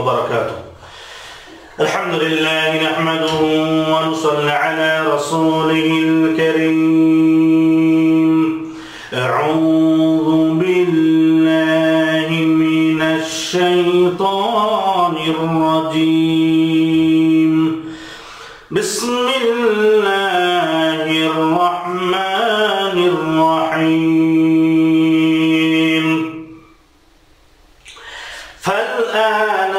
وبركاته. الحمد لله نحمده ونصلي على رسوله الكريم. أعوذ بالله من الشيطان الرجيم. بسم الله الرحمن الرحيم. فالآن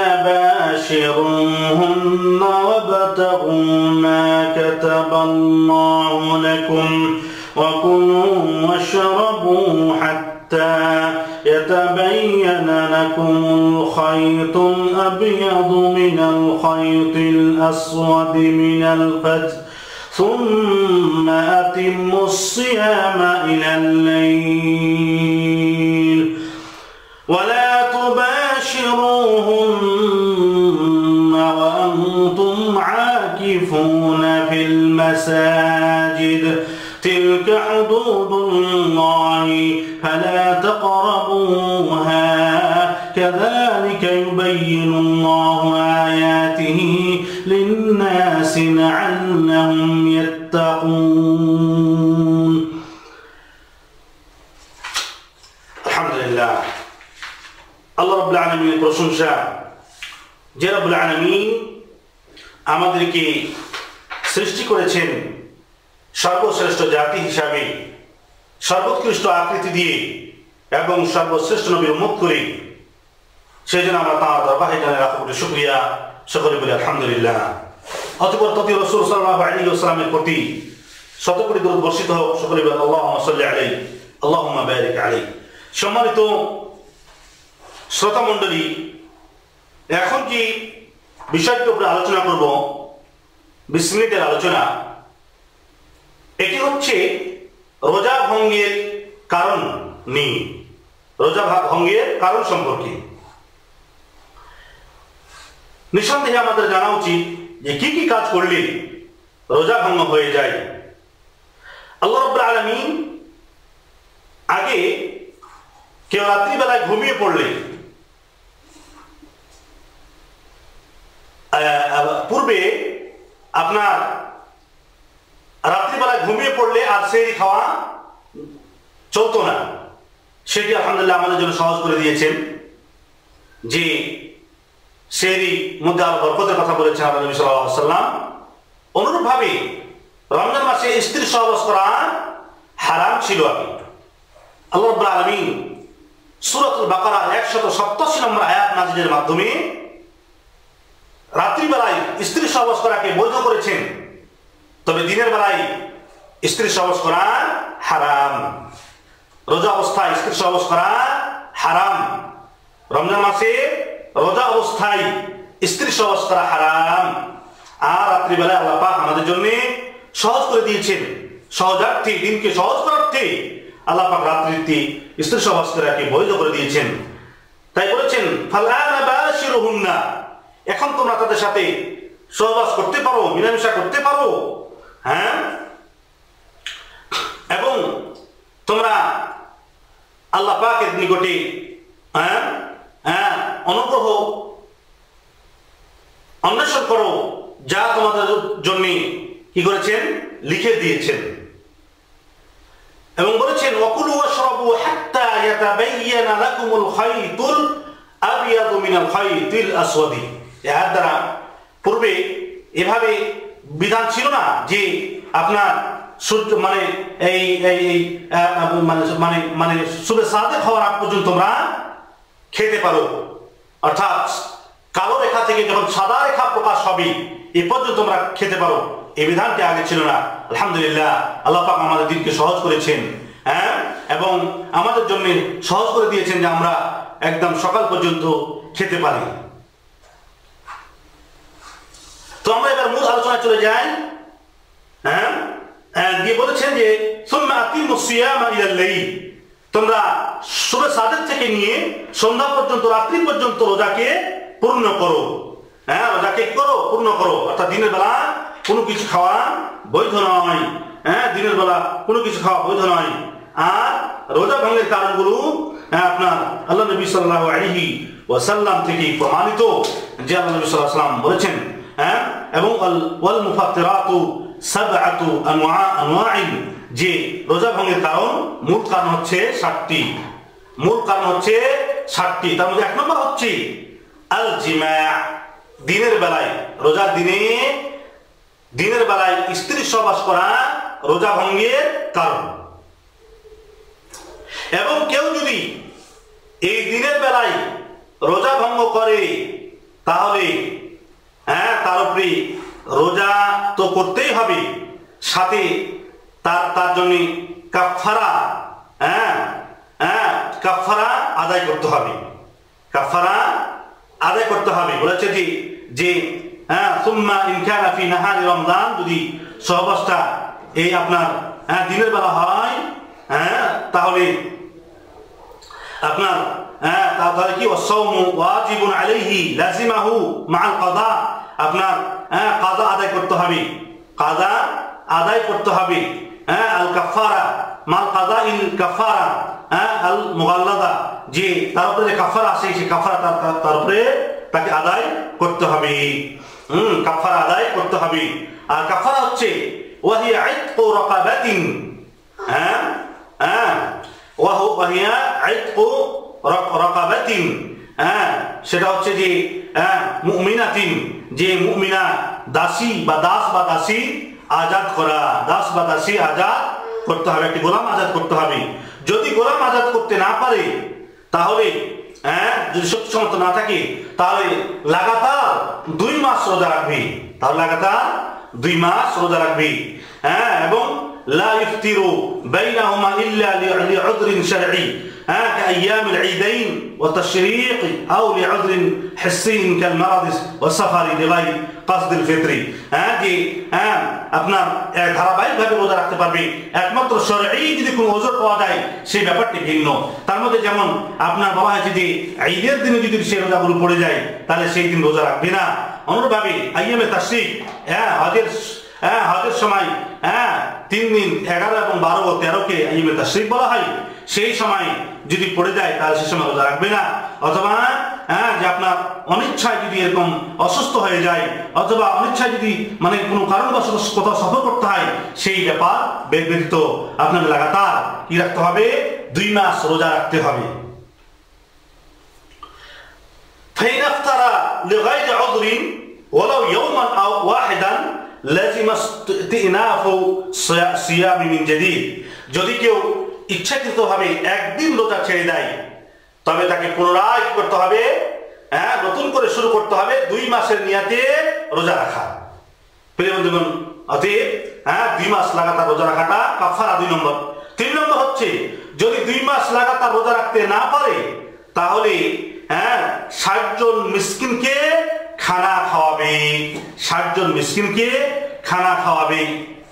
باشروهن وابتغوا ما كتب الله لكم وكلوا واشربوا حتى يتبين لكم الخيط الأبيض من الخيط الأسود من الفجر ثم أتموا الصيام إلى الليل ولا تباشروهن وأنتم عاكفون في المساجد تلك حدود الله فلا تقربوها كذلك يبين الله آياته للناس لعلهم يتقون. الحمد لله. আল্লাহ রাব্বুল আলামিনের প্রশংসা, যে রাব্বুল আলামিন আমাদেরকে সৃষ্টি করেছেন সর্বশ্রেষ্ঠ জাতি হিসাবে, সর্বোৎকৃষ্ট আকৃতি দিয়ে এবং সর্বশ্রেষ্ঠ নবীর উম্মত করে, সেই জন্য আমরা তাঁর দরবারে জানাই লাখ কোটি শুকরিয়া, সকলে বলি আলহামদুলিল্লাহ। অতঃপর তথা রাসূল সাল্লাল্লাহু আলাইহি ওয়াসাল্লামের প্রতি শত কোটি দরুদ বর্ষিত হোক, সকলে বলি আল্লাহুম্মা সাল্লি আলাইহি আল্লাহুম্মা বারিক আলাইহি। সম্মানিত শ্রোতা মণ্ডলী, এখন যে বিষয়টির উপরে আলোচনা করব, 20 মিনিটের আলোচনা, এটি হচ্ছে রোজা ভঙ্গের কারণ নিয়ে, রোজা ভঙ্গের কারণ সম্পর্কে। নিঃসন্দেহে আমাদের জানা উচিত যে কি কি কাজ করলে রোজা ভঙ্গ হয়ে যায়। আল্লাহ রাব্বুল আলামিন আগে কেউ রাত্রিবেলায় ঘুমিয়ে পড়লে, পূর্বে আপনার রাত্রিবেলায় ঘুমিয়ে পড়লে আর সেহরি খাওয়া চলতো না, সেটি আলহামদুলিল্লাহ আমাদের জন্য সহজ করে দিয়েছেন। যে সেহরি মধ্যে আরো বরকতের কথা বলেছেন আল্লাহ নবী সাল্লাল্লাহু আলাইহি ওয়াসাল্লাম। অনুরূপভাবে রমজান মাসে স্ত্রী সহবাস করা হারাম ছিল আগে। আল্লাহ রাব্বুল আলামিন সূরাতুল বাকারার 187 নম্বর আয়াত নাযিলের মাধ্যমে রাত্রিবেলায় স্ত্রী সহবাস করাকে বৈধ করেছেন, তবে দিনের বেলায় স্ত্রী সহবাস করা হারাম। রোজা অবস্থায় স্ত্রী সহবাস করা হারাম। রমজান মাসে রোজা অবস্থায় স্ত্রী সহবাস করা হারাম। আর রাত্রিবেলায় আল্লাহ পাক আমাদের জন্য সহজ করে দিয়েছেন, সহজার্থে, দিনকে সহজ করার্থে আল্লাহ পাক রাত্রিতে স্ত্রী সহবাস করাকে বৈধ করে দিয়েছেন। তাই বলেছেন ফালআনা বাশিরুহুন্না, এখন তোমরা তাদের সাথে সহবাস করতে পারো, মিলামেশা করতে পারো, হ্যাঁ, এবং তোমরা আল্লাহ পাকের নিকটে অনুগ্রহ অন্বেষণ করো, যা তোমাদের জন্য কি করেছেন, লিখে দিয়েছেন। এবং বলেছেন ওয়াকুলু ওয়াশরাবু হাত্তা ইয়াতাবায়্যানা লাকুমুল খায়তুল আবিয়াদু মিনাল খায়তিল আসওয়াদি। এর দ্বারা পূর্বে এভাবে বিধান ছিল না যে আপনার সূর্য মানে এই মানে মানে সুবে সাদেক হওয়ার আগ পর্যন্ত তোমরা খেতে পারো, অর্থাৎ কালো রেখা থেকে যখন সাদা রেখা প্রকাশ হবে এ পর্যন্ত তোমরা খেতে পারো, এই বিধানটি আগে ছিল না। আলহামদুলিল্লাহ, আল্লাহ পাক আমাদের দিনকে সহজ করেছেন, হ্যাঁ, এবং আমাদের জন্য সহজ করে দিয়েছেন যে আমরা একদম সকাল পর্যন্ত খেতে পারি। তো আমরা এবার মূল আলোচনায় চলে যাই। হ্যাঁ, দিয়ে বলেছেন যে সুম্মা আতিমুস সিয়ামা ইলাল লাইল, তোমরা শুভ সাদেক থেকে নিয়ে সন্ধ্যা পর্যন্ত, রাত্রি পর্যন্ত রোজাকে পূর্ণ করো। হ্যাঁ, রোজাকে করো, পূর্ণ করো, অর্থাৎ দিনের বেলা কোনো কিছু খাওয়া বৈধ নয়। হ্যাঁ, দিনের বেলা কোনো কিছু খাওয়া বৈধ নয়। আর রোজা ভঙ্গের কারণগুলো আপনার আল্লাহ নবী সাল্লাল্লাহু আলাইহি ওয়াসাল্লাম থেকে প্রমাণিত যে আল্লাহ নবী সাল্লাল্লাহু আলাইহি ওয়াসাল্লাম বলেছেন, হ্যাঁ, এবং ওয়াল মুফাত্তিরাতু সাবআতু আনওয়াইন, যে রোজা ভঙ্গের কারণ মূল কারণ হচ্ছে 7টি। মূল কারণ হচ্ছে 7টি। তার মধ্যে 1 নম্বর হচ্ছে আল জিমা, দিনের বেলায়, রোজার দিনের বেলায় স্ত্রীর সহবাস করা রোজা ভঙ্গের কারণ। এবং কেউ যদি এই দিনের বেলায় রোজা ভঙ্গ করে তাহলে তার উপরে রোজা তো করতেই হবে, সাথে তার জন্য কাফারা কাফারা আদায় করতে হবে। কাফারা আদায় করতে হবে বলেছে যে সুম্মা ইন কানা ফি নাহারি রমজান, যদি সহবাসটা এই আপনার দিনের বেলা হয় তাহলে আপনার তাহলে কি ওয়াসাওমু ওয়াজিবুন আলাইহি লাজিমাহু মাআল কাযা, আপনার কাযা আদায় করতে হবে, কাযা আদায় করতে হবে। আল কাফারা মাল কাযাইল কাফারা আল মুগাল্লাদা, যে তার উপরে যে কাফারা আছে সেই কাফারা তার উপরে তাকে আদায় করতে হবে। কাফারা আদায় করতে হবে। আর কাফারা হচ্ছে ওয়াহিয়া ইতকু রাকাবাতিন, ওয়াহিয়া ইতকু রাকাবাতিন, সেটা হচ্ছে যে মুমিনাতিন, যে মুমিনা দাসী বা দাস বা দাসী আজাদ করা, দাস বা দাসী আজাদ করতে হবে, একটি গোলাম আজাদ করতে হবে। যদি গোলাম আজাদ করতে না পারে তাহলে যদি শক্তি সামর্থ্য না থাকে তাহলে লাগাতার 2 মাস রোজা রাখবে, তাহলে লাগাতার 2 মাস রোজা রাখবে। এবং লা ইফতিরু বাইনাহুমা ইল্লা লিউযরিন শারঈ كأيام العيدين والتشريق أو لعذر حسي كالمرض والسفر لغير قصد الفطر। যে আপনার ধারাবাহিকভাবে রোজা রাখতে পারবে একমাত্র শরঈ যদি কোনো ওযর পাওয়া যায় সেই ব্যাপারটি ভিন্ন। তার মধ্যে যেমন আপনার বলা হয়েছে যে ঈদের দিনে যদি সে রোজাগুলো পড়ে যায় তাহলে সেই দিন রোজা রাখবে না। অনুরূপভাবে আইয়ামে তাশরিক, হজের সময় 3 দিন 11 এবং 12 ও 13কে আইয়ামে তাশরিক বলা হয়, সেই সময় যদি পড়ে যায় তাহলে সে সময় রোজা রাখবে না। অথবা যে আপনার অনিচ্ছায় যদি এরকম অসুস্থ হয়ে যায় অথবা অনিচ্ছায় যদি মানে কোনো কারণবশত কোথাও সফর করতে হয় সেই ব্যাপার ব্যতীত আপনাকে লাগাতার কি রাখতে হবে, 2 মাস রোজা রাখতে হবে। ফাইন আফতারা লিগাইরি উযরিন ওয়ালাউ ইয়াওমান আও ওয়াহিদান লাজিমা ইসতিনাফু সিয়াম মিন জাদীদ, যদি কেউ ইচ্ছাকৃতভাবে একদিন রোজা ছেড়ে দেয় তবে তাকে পুনরায় করতে হবে, নতুন করে শুরু করতে হবে 2 মাসের নিয়াতে রোজা রাখা। প্রিয় বন্ধুগণ, অতএব 2 মাস লাগাতার রোজা রাখাটা কাফারা 2 নম্বর। 3 নম্বর হচ্ছে যদি 2 মাস লাগাতার রোজা রাখতে না পারে তাহলে 60 জন মিসকিনকে খানা খাওয়াবে, 60 জন মিসকিনকে খানা খাওয়াবে।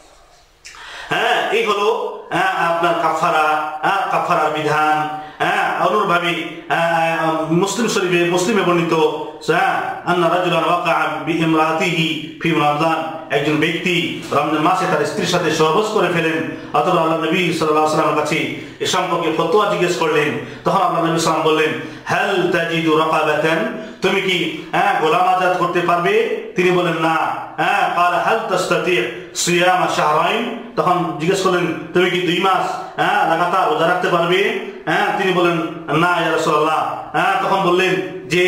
এই হলো আপনার কাফারার বিধান। অনুরূপভাবে মুসলিম শরীফে মুসলিমে বর্ণিত আন্না রাজুলান ওয়াকা বিইমরাতিহি ফি রমজান, একজন ব্যক্তি রমজান মাসে তার স্ত্রীর সাথে সহবাস করে ফেলেন। অথবা আল্লাহ নবী সাল্লাল্লাহু আলাইহি ওয়াসাল্লামের কাছে এ সম্পর্কে ফতোয়া জিজ্ঞেস করলেন। তখন আল্লাহ নবী সাল্লাল্লাহু আলাইহি ওয়াসাল্লাম বললেন, হাল তাজিদু রাকাবাতান, তুমি কি গোলাম আজাদ করতে পারবে? তিনি বলেন না। قال هل تستطيع صيام شهرين, তখন জিজ্ঞেস করলেন তুমি কি 2 মাস লাগাতার রোজা রাখতে পারবে? তিনি বলেন না ইয়া রাসূলুল্লাহ। তখন বললেন যে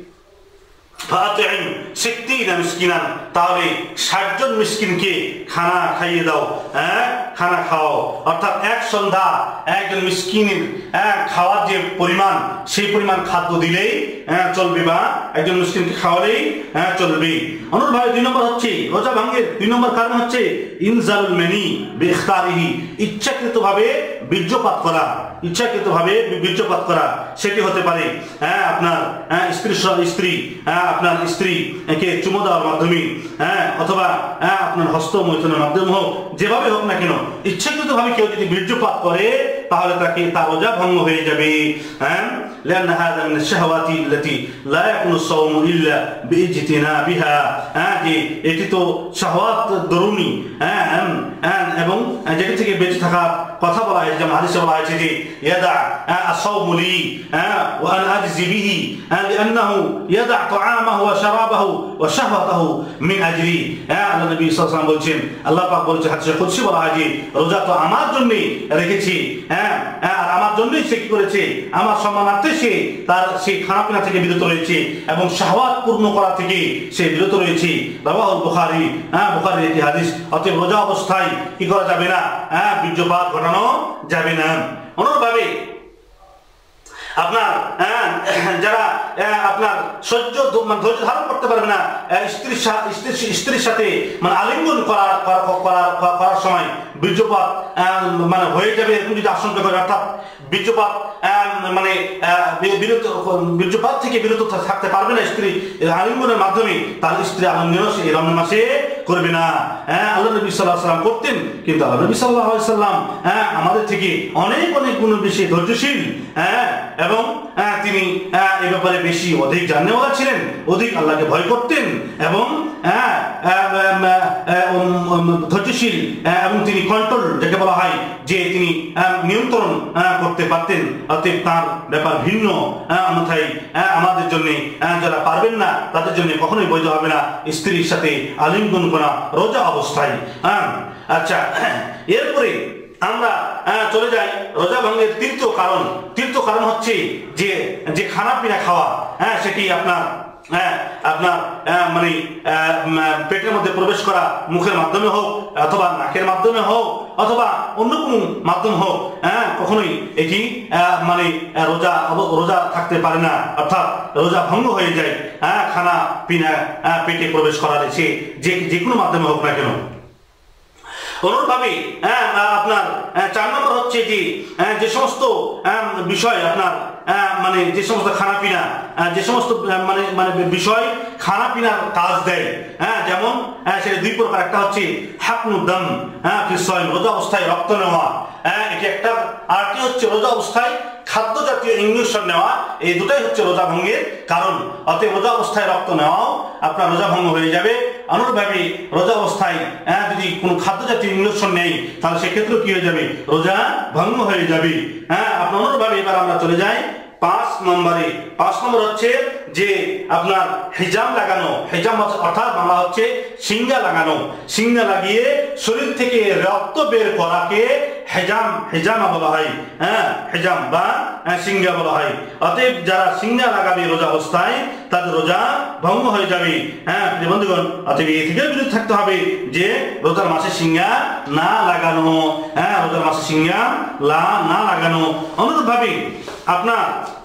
ফাতিম 60 মিসকিনান, তাহলে 60 জন মিসকিনকে খানা খাইয়ে দাও, খানা খাও। অর্থাৎ এক সন্ধ্যা একজন মিসকিনের খাওয়ার যে পরিমাণ সেই পরিমাণ খাদ্য দিলেই চলবে, বা একজন মিসকিনকে খাওয়ালেই চলবে। অনুরূপভাবে 2 নম্বর হচ্ছে রোজা ভাঙের 2 নম্বর কারণ হচ্ছে ইনজালুল মানি বিইখতারিহি, ইচ্ছাকৃতভাবে বীর্যপাত করা, ইচ্ছাকৃতভাবে বীর্যপাত করা। সেটি হতে পারে আপনার স্ত্রী আপনার স্ত্রীকে চুমো দেওয়ার মাধ্যমে, অথবা আপনার হস্ত মৈথুনের মাধ্যমে হোক, যেভাবে হোক না কেন ইচ্ছাকৃতভাবে কেউ যদি বীর্যপাত করে তাহলে তার রোজা ভঙ্গ হয়ে যাবে। لأن هذا من الشهوات التي لا يكون الصوم إلا باجتنابها যে এটি তো শাহওয়াত দরুনি এবং যেটি থেকে বেঁচে থাকার কথা বলা হয়েছে যেমন হাদিসে বলা হয়েছে যে ইয়াদা الصوم لي وأنا أجزي به لأنه يدع طعامه وشرابه وشهوته من أجلي আল্লাহ নবী সাল্লাল্লাহু আলাইহি ওয়াসাল্লাম বলছেন আল্লাহ পাক বলেছে হাদিসে কুদসি বলা হয় যে রোজা তো আমার জন্য রেখেছি আর আমার জন্যই সে কি করেছে আমার সম্মানার্থে সে তার সেই খানাপিনা থেকে বিরত রয়েছে এবং শাহওয়াত পূর্ণ করা থেকে সে বিরত রয়েছে রাওয়াহুল বুখারী বুখারীর একটি হাদিস অতএব রোজা অবস্থায় কি করা যাবে না বীর্যপাত ঘটানো যাবে না অনুরূপভাবে আপনার যারা আপনার ধৈর্য ধারণ করতে পারবে না স্ত্রীর সাথে মানে আলিঙ্গন করার সময় বীর্যপাত মানে হয়ে যাবে এরকম যদি আশঙ্কা করে অর্থাৎ বীর্যপাত মানে বীর্যপাত থেকে বিরত থাকতে পারবে না স্ত্রী আলিঙ্গনের মাধ্যমে তাহলে স্ত্রী আলিঙ্গন এই রমজান মাসে করবে না আল্লাহ নবী সাল্লাল্লাহু আলাইহি ওয়াসাল্লাম করতেন কিন্তু আল্লাহ নবী সাল্লাল্লাহু আলাইহি ওয়াসাল্লাম আমাদের থেকে অনেক গুণ বেশি ধৈর্যশীল এবং তিনি এই ব্যাপারে বেশি অধিক জানেওয়ালা ছিলেন অধিক আল্লাহকে ভয় করতেন এবং ধৈর্যশীল এবং তিনি কন্ট্রোল যাকে বলা হয় যে তিনি নিয়ন্ত্রণ করতে পারতেন অতএব তার ব্যাপার ভিন্ন অন্যথায় আমাদের জন্য যারা পারবেন না তাদের জন্য কখনোই বৈধ হবে না স্ত্রীর সাথে আলিঙ্গন করা রোজা অবস্থায় আচ্ছা এরপরে আমরা চলে যাই রোজা ভঙ্গের তৃতীয় কারণ হচ্ছে যে খানা পিনা খাওয়া সেটি আপনার মানে পেটের মধ্যে প্রবেশ করা মুখের মাধ্যমে হোক অথবা নাকের মাধ্যমে হোক অথবা অন্য কোনো মাধ্যম হোক কখনোই এটি মানে রোজা থাকতে পারে না অর্থাৎ রোজা ভঙ্গ হয়ে যায় খানা পিনা পেটে প্রবেশ করার যে কোনো মাধ্যমে হোক না কেন অনুরূপভাবে আপনার 4 নম্বর হচ্ছে যে সমস্ত বিষয় আপনার মানে যে সমস্ত খানাপিনা যে সমস্ত মানে বিষয় খানাপিনার কাজ দেয় যেমন সেটা দুই প্রকার একটা হচ্ছে হাকনুদ্দাম রোজা অবস্থায় রক্ত নেওয়া এটি একটা আরটি হচ্ছে রোজা অবস্থায় খাদ্য জাতীয় ইনজেকশন নেওয়া এই দুটাই হচ্ছে রোজা ভঙ্গের কারণ অতএব রোজা অবস্থায় রক্ত নেওয়াও আপনার রোজা ভঙ্গ হয়ে যাবে অনুরূপভাবে রোজা অবস্থায় যদি কোনো খাদ্য জাতীয় ইনজেকশন নেই তাহলে সেক্ষেত্রেও কি হয়ে যাবে রোজা ভঙ্গ হয়ে যাবে আপনার অনুরূপভাবে এবার আমরা চলে যাই 5 নম্বর হচ্ছে যে আপনার হিজাম লাগানো হিজাম অর্থাৎ বাংলা হচ্ছে সিঙ্গা লাগানো সিঙ্গা লাগিয়ে শরীর থেকে রক্ত বের করাকে হিজামা বলা হয় হিজাম বা সিঙ্গা বলা হয় অতএব যারা সিঙ্গা লাগাবে রোজা অবস্থায় তাদের রোজা ভঙ্গ হয়ে যাবে বন্ধুগণ অতএব এই থেকে বিরত থাকতে হবে যে রোজার মাসে সিঙ্গা না লাগানো রোজার মাসে সিঙ্গা না লাগানো অনুরূপভাবে আপনার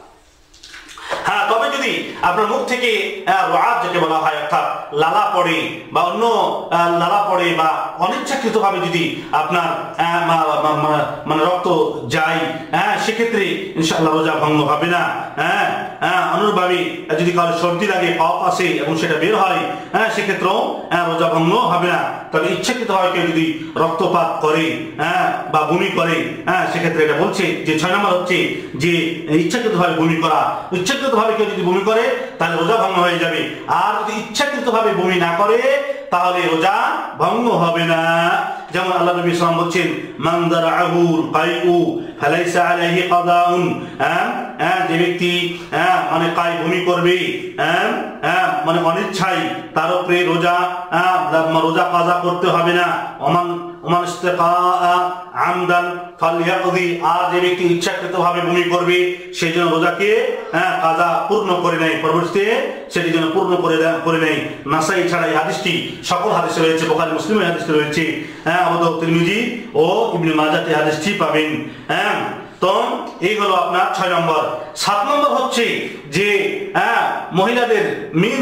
তবে যদি আপনার মুখ থেকে রাত যেটা বলা হয় অর্থাৎ লালা পড়ে বা অন্য লালা পড়ে বা অনিচ্ছাকৃত ভাবে যদি আপনার মানে রক্ত যায় সেক্ষেত্রে ইনশাআল্লাহ রোজা ভঙ্গ হবে না অনুরূপভাবে যদি কারো সর্দি লাগে কফ আসে এবং সেটা বের হয় সেক্ষেত্রেও রোজা ভঙ্গ হবে না তবে ইচ্ছাকৃত ভাবে কেউ যদি রক্তপাত করে বা বমি করে সেক্ষেত্রে এটা বলছে যে 6 নম্বর হচ্ছে যে ইচ্ছাকৃত ভাবে বমি করা ইচ্ছাকৃত ভাবে কেউ যদি বমি করে তাহলে রোজা ভঙ্গ হয়ে যাবে আর যদি ইচ্ছাকৃত ভাবে বমি না করে তাহলে রোজা ভঙ্গ হবে না যেমন আল্লাহ নবী সাল্লাল্লাহু আলাইহি ওয়াসাল্লাম বলেন মান দারাহুল কাইউ ফালাইসা আলাইহি কাদাউন যে ব্যক্তি মানে কাই বমি করবে মানে অনিচ্ছায় তার উপরে রোজা কাজা করতে হবে না ওমান ইস্তিকা আমদান ফালইয়াকদি আর যে ব্যক্তি ইচ্ছাকৃতভাবে বমি করবে সেই জন্য রোজাকে কাজা পূর্ণ করে নেয় পরবর্তীতে সেটি যেন পূর্ণ করে নেয় নাসাই ছাড়া এই হাদিসটি সকল হাদিসে রয়েছে বুখারী মুসলিমের হাদিসে রয়েছে আবু দাউদ তিরমিজি ও ইবনে মাজাহ এই হাদিসটি পাবেন তো এই হলো আপনার 6 নম্বর 7 নম্বর হচ্ছে যে মহিলাদের মিন্স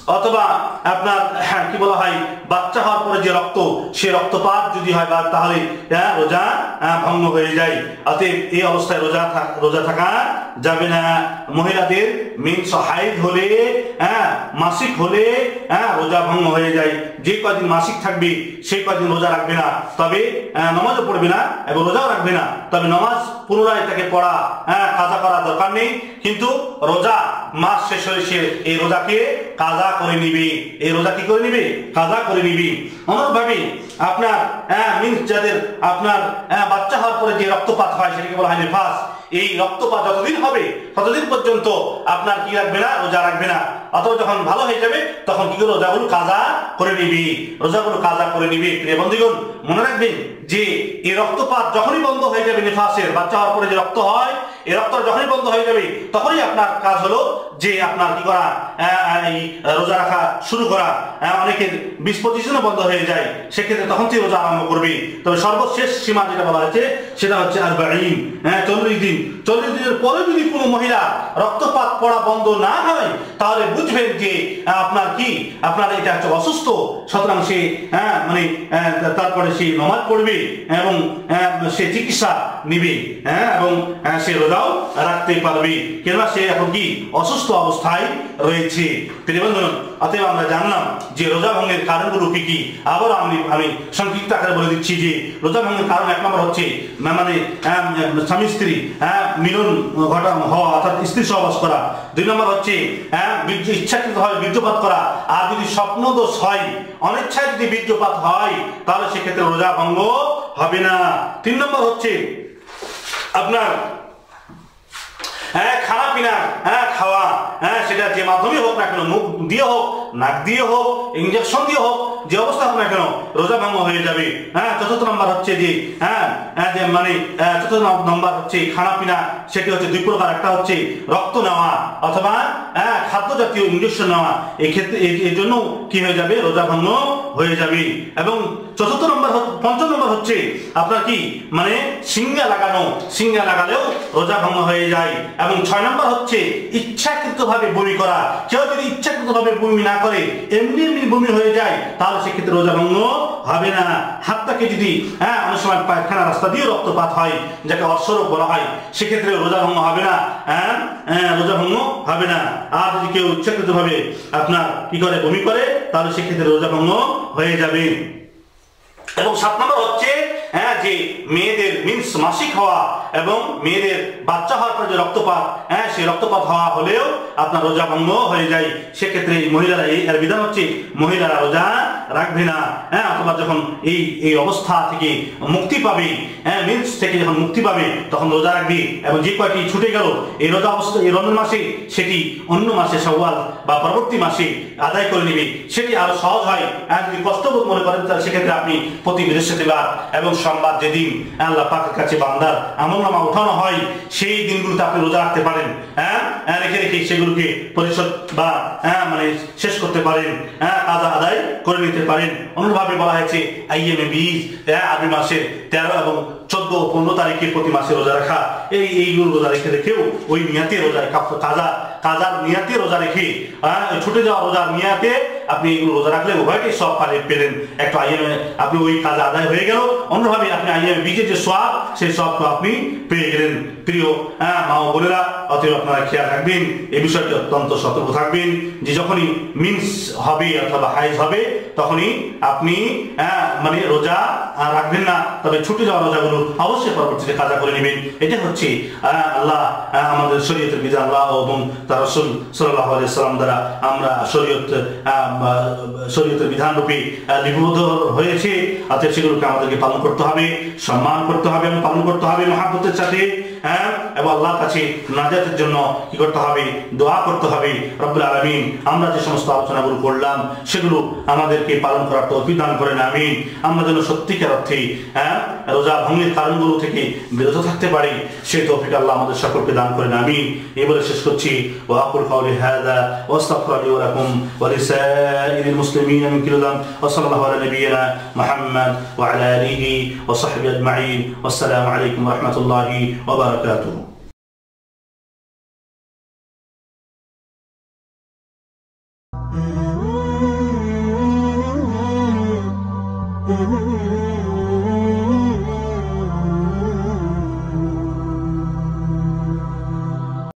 অথবা আপনার কি বলা হয় বাচ্চা হওয়ার পরে যে রক্ত, সে রক্তপাত যদি হয় বা তাহলে রোজা ভঙ্গ হয়ে যায়। অতএব এই অবস্থায় রোজা থাকা যাবে না। মহিলাদের মেন্স হাইজ হলে মাসিক হলে রোজা ভঙ্গ হয়ে যায়। যে কদিন মাসিক থাকবে সেই কদিন রোজা রাখবে না, তবে নামাজও পড়বে না এবং রোজাও রাখবে না। তবে নামাজ পুনরায় তাকে পড়া কাজা করা দরকার নেই, কিন্তু রোজা মাস শেষ হলে সে এই রোজাকে কাজা করে নিবে। এই রোজা কি করে নিবে? কাজা করে নিবে। অনুরূপভাবে আপনার মিন্স যাদের আপনার বাচ্চা হওয়ার পরে যে রক্তপাত হয় সেটাকে বলা হয় নিফাস। এই রক্তপাত যতদিন হবে ততদিন পর্যন্ত আপনার কি রাখবে না? রোজা রাখবে না। অথবা যখন ভালো হয়ে যাবে তখন কি করে রোজাগুলো কাজা করে নিবি, রোজাগুলো কাজা করে নিবি। প্রিয় বন্ধুগণ, মনে রাখবেন যে এই রক্তপাত যখনই বন্ধ হয়ে যাবে, নিফাসের বাচ্চা হওয়ার পরে যে রক্ত হয়, এই রক্ত যখনই বন্ধ হয়ে যাবে তখনই আপনার কাজ হলো যে আপনার কি করা, এই রোজা রাখা শুরু করা। অনেকের 20-25 দিনও বন্ধ হয়ে যায়, সেক্ষেত্রে তখন থেকে রোজা আরম্ভ করবে। তবে সর্বশেষ সীমা যেটা বলা হয়েছে সেটা হচ্ছে 40 দিন। 40 দিনের পরে যদি কোনো মহিলা রক্তপাত পড়া বন্ধ না হয় তাহলে বুঝবেন যে আপনার এটা হচ্ছে অসুস্থ। সুতরাং সে তারপরে সে নামাজ পড়বে এবং সে চিকিৎসা নিবে এবং সে রোজাও রাখতে পারবে, কেননা সে এখন কি অসুস্থ অবস্থায় রয়েছে। প্রিয় বন্ধুগণ, অতএব আমরা জানলাম যে রোজা ভঙ্গের কারণগুলো কি কি। আবার আমি সংক্ষিপ্ত আকারে বলে দিচ্ছি যে রোজা ভঙ্গের কারণ 1 নম্বর হচ্ছে স্বামী স্ত্রী মিলন হওয়া, অর্থাৎ স্ত্রী সহবাস করা। 2 নম্বর হচ্ছে ইচ্ছাকৃতভাবে বীর্যপাত করা। আর যদি স্বপ্নদোষ হয়, অনিচ্ছায় যদি বীর্যপাত হয় তাহলে সেক্ষেত্রে রোজা ভঙ্গ হবে না। 3 নম্বর হচ্ছে আপনার খানা পিনা খাওয়া, সেটা যে মাধ্যমে হোক না কেন, মুখ দিয়ে হোক, নাক দিয়ে হোক, ইঞ্জেকশন দিয়ে হোক, যে অবস্থা হোক না কেন রোজা ভঙ্গ হয়ে যাবে। 4th নম্বর হচ্ছে যে চতুর্থ নম্বর হচ্ছে খানা পিনা, সেটি হচ্ছে 2 প্রকার। একটা হচ্ছে রক্ত নেওয়া অথবা খাদ্য জাতীয় ইঞ্জেকশন নেওয়া। এই ক্ষেত্রে এর জন্য কি হয়ে যাবে? রোজা ভঙ্গ হয়ে যাবে। এবং 5 নম্বর হচ্ছে আপনার কি সিঙ্গা লাগানো, সিঙ্গা লাগালেও রোজা ভঙ্গ হয়ে যায়। এবং 6 নম্বর হচ্ছে ইচ্ছাকৃতভাবে বমি করা। কেউ যদি ইচ্ছাকৃতভাবে বমি না করে, এমনি বমি হয়ে যায়, তাহলে সেক্ষেত্রে রোজা ভঙ্গ হবে না। হাতটাকে যদি অনেক সময় পায়খানা রাস্তা দিয়ে রক্তপাত হয়, যাকে অশ্বরোগ বলা হয়, সেক্ষেত্রে রোজা ভঙ্গ হবে না। রোজা ভঙ্গ হবে না। আর যদি কেউ ইচ্ছাকৃতভাবে আপনার কি করে বমি করে, তাহলে সেক্ষেত্রে রোজা ভঙ্গ হয়ে যাবে। এবং 7 নম্বর হচ্ছে যে মেয়েদের মিন্স মাসিক হওয়া এবং মেয়েদের বাচ্চা হওয়ার পর যে রক্তপাত, সেই রক্তপাত হওয়া হলেও আপনার রোজা ভঙ্গ হয়ে যায়। সেক্ষেত্রে মহিলারা এর বিধান হচ্ছে মহিলারা রোজা রাখবে না। অথবা যখন এই অবস্থা থেকে মুক্তি পাবে, মিন্স থেকে যখন মুক্তি পাবে তখন রোজা রাখবে। এবং যে কয়টি ছুটে গেল এই রোজা অবস্থা এই রমজান মাসে, সেটি অন্য মাসে শাওয়াল বা পরবর্তী মাসে আদায় করে নেবে। সেটি আরো সহজ হয়। যদি কষ্টবোধ মনে করেন তাহলে সেক্ষেত্রে আপনি প্রতি বৃহস্পতিবার এবং সোমবার যেদিন আল্লাহ পাকের কাছে বান্দার আমলনামা উঠানো হয়, সেই দিনগুলোতে আপনি রোজা রাখতে পারেন। রেখে রেখে সেগুলোকে পরিশোধ বা শেষ করতে পারেন, কাজা আদায় করে নিতে পারেন। অনুরূপভাবে বলা হয়েছে আইএমএ 20 আরবি মাসের 13 এবং 14 ও 15 তারিখে প্রতি মাসে রোজা রাখা। এইগুলো রোজা রেখে রেখেও ওই নিয়াতে রোজা কাজার নিয়াতে রোজা রেখে ছুটে যাওয়া রোজার নিয়াতে আপনি এগুলো রোজা রাখলে উভয়কে সব পেলেন। একটা আইএমএ আপনি ওই কাজ আদায় হয়ে গেল, অন্যভাবে আপনি আইএমএ 20 যে সওয়াব, সেই সওয়াবটা আপনি পেয়ে গেলেন। প্রিয় মা ও বোনেরা, অতএব আপনারা খেয়াল রাখবেন, এই বিষয়টি অত্যন্ত সতর্ক থাকবেন যে যখনই মিন্স হবে অথবা হাইজ হবে তখনই আপনি রোজা রাখবেন না। তবে ছুটে যাওয়া রোজাগুলো অবশ্যই পরবর্তীতে কাজা করে নেবেন। এটা হচ্ছে আল্লাহ আমাদের শরীয়তের বিধান। আল্লাহ এবং তার রাসূল সাল্লাল্লাহু আলাইহি সাল্লাম দ্বারা আমরা শরীয়তের বিধান রূপে লিপিবদ্ধ হয়েছে। অতএব সেগুলোকে আমাদেরকে পালন করতে হবে, সম্মান করতে হবে এবং পালন করতে হবে মহব্বতের সাথে। এবং আল্লাহর কাছে নাজাতের জন্য কি করতে হবে? দোয়া করতে হবে। রব্বুল আলামিন আমরা যে সমস্ত আলোচনাগুলো করলাম সেগুলো আমাদেরকে পালন করার তৌফিক দান করেন, আমিন। আমরা যেন সত্যিকার অর্থে রোজা ভঙ্গের কারণগুলো থেকে বিরত থাকতে পারি, সেই তৌফিক আল্লাহ আমাদের সকলকে দান করেন, আমিন। এই বলে শেষ করছি। ওয়া আকুলু কাওলি হাযা ওয়া আস্তাগফিরু ওয়া লাকুম ওয়া লিসাইরিল মুসলিমিন মিন কুল্লি যাম ওয়া সাল্লাল্লাহু আলা নাবিয়িনা মুহাম্মদ ওয়া আলা আলিহি ওয়া সাহবিহি আজমাইন। ওয়াসসালামু আলাইকুম ওয়া রাহমাতুল্লাহি ওয়া বারাকাতুহু।